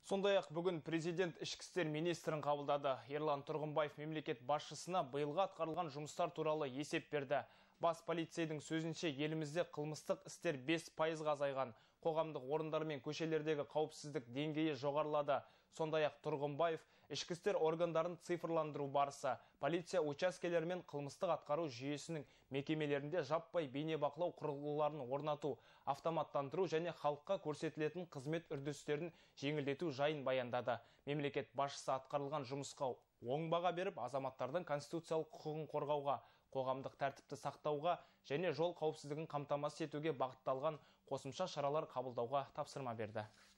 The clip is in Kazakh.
Сондай-ақ бүгін президент ішкі істер министрін қабылдады. Ерлан Тұрғынбаев мемлекет басшысына биылғы атқарылған жұмыстар туралы есеп берді. Бас полицейдің сөзінше елімізде қылмыстық істер 5% азайған. Қоғамдық орындар мен көшелердегі қауіпсіздік деңгейі жоғарылады. Сондай-ақ Тұрғынбаев ішкі істер органдарын цифрландыру барысы, полиция учаскелері мен қылмыстық атқару жүйесінің мекемелерінде жаппай бейнебақылау құрылғыларын орнату, автоматтандыру және халыққа көрсетілетін қызмет үрдістерін жеңілдету жайын баяндады. Мемлекет басшысы атқарылған жұмысқа оң баға беріп, азаматтардың конституциялық құқығын қорғауға, қоғамдық тәртіпті сақтауға және жол қауіпсіздігін қамтамасыз етуге бағытталған қосымша шаралар қабылдауға тапсырма берді.